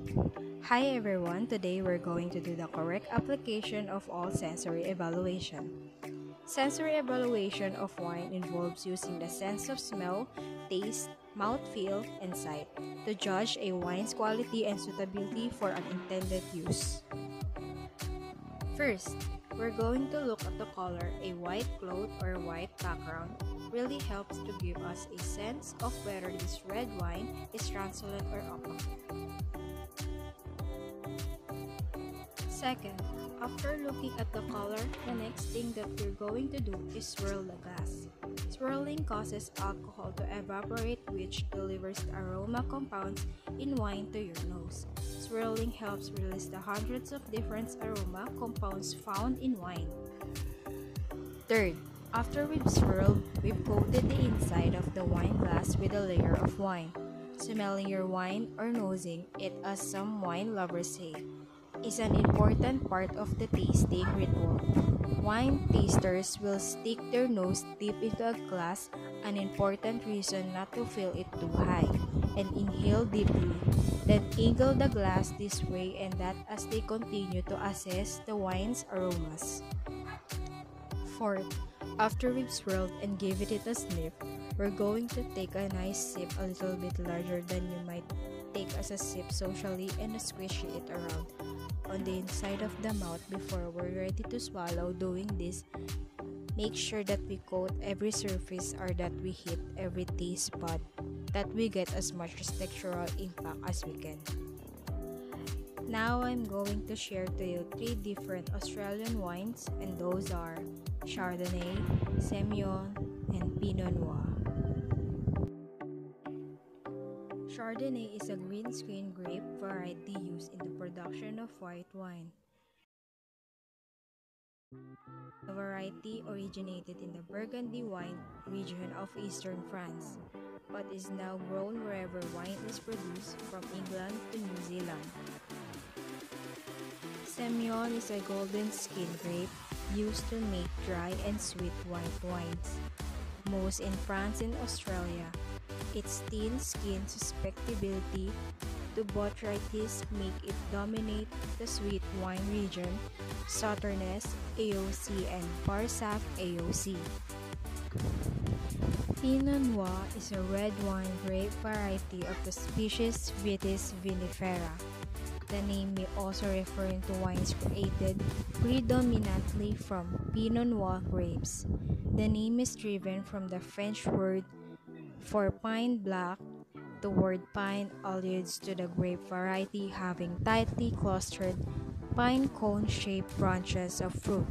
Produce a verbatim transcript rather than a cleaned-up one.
Hi everyone, today we're going to do the correct application of all sensory evaluation. Sensory evaluation of wine involves using the sense of smell, taste, mouthfeel, and sight to judge a wine's quality and suitability for an intended use. First, we're going to look at the color. A white cloth or white background really helps to give us a sense of whether this red wine is translucent or opaque. Second, after looking at the color, the next thing that we're going to do is swirl the glass. Swirling causes alcohol to evaporate, which delivers the aroma compounds in wine to your nose. Swirling helps release the hundreds of different aroma compounds found in wine. Third, after we've swirled, we've coated the inside of the wine glass with a layer of wine. Smelling your wine or nosing it, as some wine lovers say, is an important part of the tasting ritual. Wine tasters will stick their nose deep into a glass, an important reason not to fill it too high, and inhale deeply, then angle the glass this way and that as they continue to assess the wine's aromas. Fourth, after we've swirled and gave it a sniff, we're going to take a nice sip, a little bit larger than you might take as a sip socially, and squish it around on the inside of the mouth before we're ready to swallow. Doing this, make sure that we coat every surface or that we hit every taste spot, that we get as much textural impact as we can. Now I'm going to share to you three different Australian wines, and those are Chardonnay, Semillon, and Pinot Noir. Chardonnay is a green screen grape variety used in the production of white wine. The variety originated in the Burgundy wine region of eastern France, but is now grown wherever wine is produced, from England to New Zealand. Semillon is a golden skin grape used to make dry and sweet white wines, most in France and Australia. Its thin skin susceptibility to botrytis make it dominate the sweet wine region, Sauternes A O C and Barsac A O C. Pinot Noir is a red wine grape variety of the species Vitis vinifera. The name may also refer to wines created predominantly from Pinot Noir grapes. The name is driven from the French word for pine black. The word pine alludes to the grape variety having tightly clustered pine cone-shaped branches of fruit.